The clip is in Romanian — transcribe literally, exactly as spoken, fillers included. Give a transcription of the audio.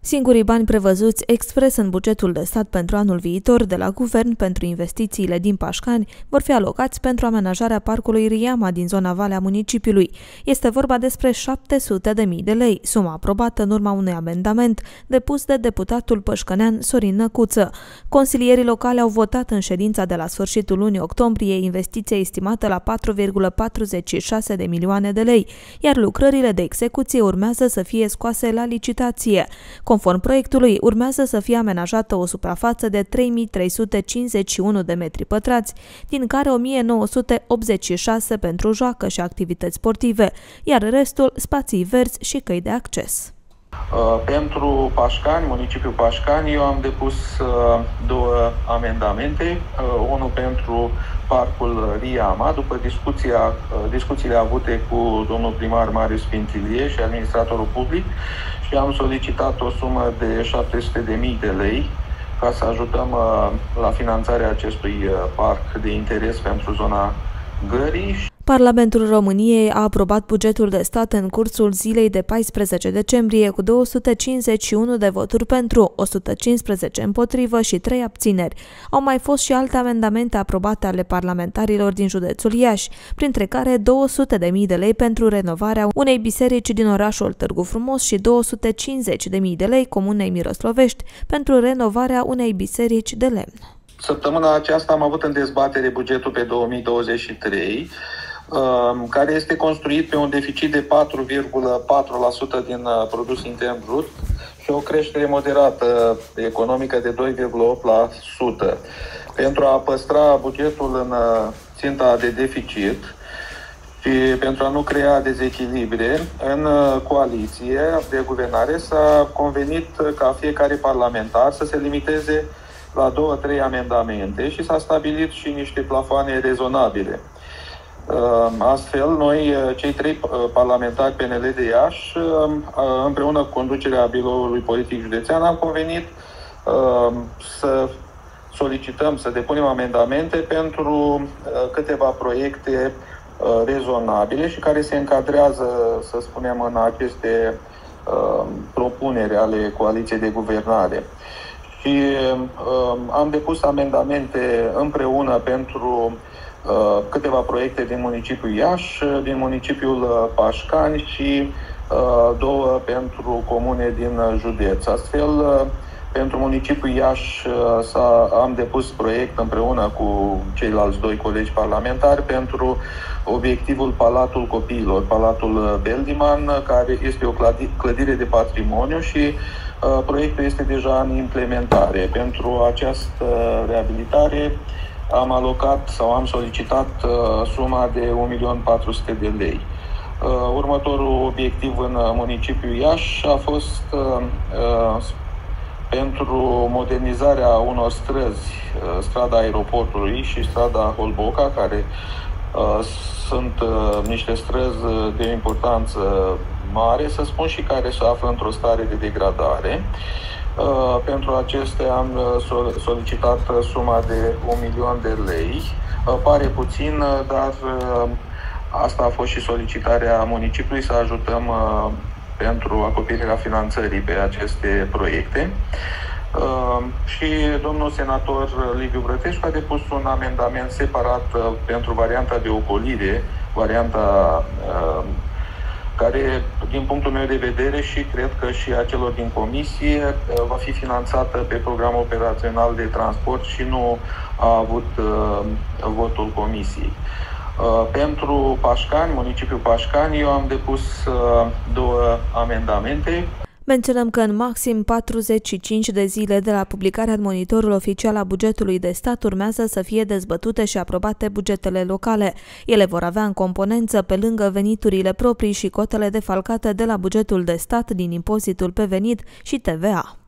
Singurii bani prevăzuți expres în bugetul de stat pentru anul viitor de la guvern pentru investițiile din Pașcani vor fi alocați pentru amenajarea parcului Riama din zona Valea municipiului. Este vorba despre șapte sute de mii de lei, suma aprobată în urma unui amendament depus de deputatul pășcănean Sorin Năcuță. Consilierii locali au votat în ședința de la sfârșitul lunii octombrie investiția estimată la patru virgulă patruzeci și șase de milioane de lei, iar lucrările de execuție urmează să fie scoase la licitație. Conform proiectului, urmează să fie amenajată o suprafață de trei mii trei sute cincizeci și unu de metri pătrați, din care o mie nouă sute optzeci și șase pentru joacă și activități sportive, iar restul spații verzi și căi de acces. Pentru Pașcani, municipiul Pașcani, eu am depus două amendamente, unul pentru parcul Riama, după discuția, discuțiile avute cu domnul primar Marius Pintilie și administratorul public, și am solicitat o sumă de șapte sute de mii de lei ca să ajutăm la finanțarea acestui parc de interes pentru zona Gării. Parlamentul României a aprobat bugetul de stat în cursul zilei de paisprezece decembrie cu două sute cincizeci și unu de voturi pentru, o sută cincisprezece împotrivă și trei abțineri. Au mai fost și alte amendamente aprobate ale parlamentarilor din județul Iași, printre care două sute de mii de lei pentru renovarea unei biserici din orașul Târgu Frumos și două sute cincizeci de mii de lei comunei Miroslovești pentru renovarea unei biserici de lemn. Săptămâna aceasta am avut în dezbatere bugetul pe două mii douăzeci și trei, care este construit pe un deficit de patru virgulă patru la sută din produs intern brut și o creștere moderată economică de doi virgulă opt la sută. Pentru a păstra bugetul în ținta de deficit și pentru a nu crea dezechilibre, în coaliție de guvernare s-a convenit ca fiecare parlamentar să se limiteze la două, trei amendamente și s-a stabilit și niște plafoane rezonabile. Astfel, noi, cei trei parlamentari P N L de Iași, împreună cu conducerea biroului politic județean, am convenit să solicităm, să depunem amendamente pentru câteva proiecte rezonabile și care se încadrează, să spunem, în aceste propuneri ale coaliției de guvernare. Și am depus amendamente împreună pentru Uh, câteva proiecte din municipiul Iași, din municipiul Pașcani și uh, două pentru comune din județ. Astfel, uh, pentru municipiul Iași uh, am depus proiect împreună cu ceilalți doi colegi parlamentari pentru obiectivul Palatul Copiilor, Palatul Beldiman, care este o clădire de patrimoniu și uh, proiectul este deja în implementare. Pentru această reabilitare am alocat sau am solicitat uh, suma de un milion patru sute de lei. Uh, următorul obiectiv în municipiul Iași a fost uh, uh, pentru modernizarea unor străzi, uh, strada Aeroportului și strada Holboca, care uh, sunt uh, niște străzi de importanță mare, să spun, și care se află într-o stare de degradare. Uh, pentru acestea am uh, solicitat uh, suma de un milion de lei. Uh, pare puțin, uh, dar uh, asta a fost și solicitarea municipiului, să ajutăm uh, pentru acoperirea finanțării pe aceste proiecte. Uh, și domnul senator Liviu Brătescu a depus un amendament separat uh, pentru varianta de ocolire, varianta uh, care, din punctul meu de vedere și cred că și a celor din comisie, va fi finanțată pe programul operațional de transport și nu a avut uh, votul comisiei. Uh, pentru Pașcani, municipiul Pașcani, eu am depus uh, două amendamente. Menționăm că în maxim patruzeci și cinci de zile de la publicarea în monitorul oficial a bugetului de stat urmează să fie dezbătute și aprobate bugetele locale. Ele vor avea în componență, pe lângă veniturile proprii, și cotele defalcate de la bugetul de stat din impozitul pe venit și T V A.